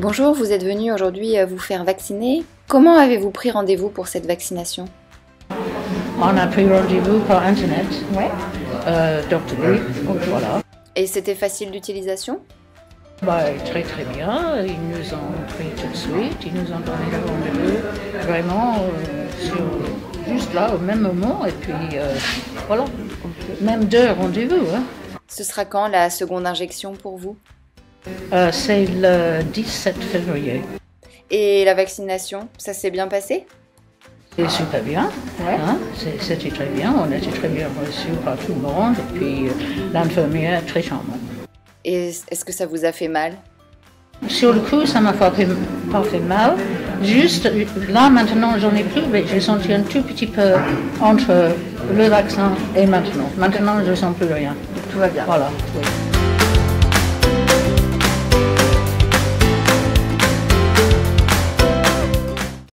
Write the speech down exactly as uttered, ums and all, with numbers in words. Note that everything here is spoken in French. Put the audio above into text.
Bonjour, vous êtes venu aujourd'hui vous faire vacciner. Comment avez-vous pris rendez-vous pour cette vaccination? On a pris rendez-vous par internet. Ouais. Euh, docteur Lee, okay. Voilà. Et c'était facile d'utilisation? Bah, très très bien. Ils nous ont pris tout de suite. Ils nous ont donné le rendez-vous vraiment euh, sur, juste là au même moment. Et puis euh, voilà, même deux rendez-vous. Hein. Ce sera quand la seconde injection pour vous? euh, C'est le dix-sept février. Et la vaccination, ça s'est bien passé? C'est super bien, ouais. Hein, c'était très bien, on était très bien reçus par tout le monde, et puis euh, l'infirmière très charmante. Et est-ce que ça vous a fait mal? Sur le coup, ça m'a pas fait, pas fait mal, juste là maintenant j'en ai plus, mais j'ai senti un tout petit peu entre le vaccin et maintenant. Maintenant je ne sens plus rien. Tout va bien. Voilà. Oui.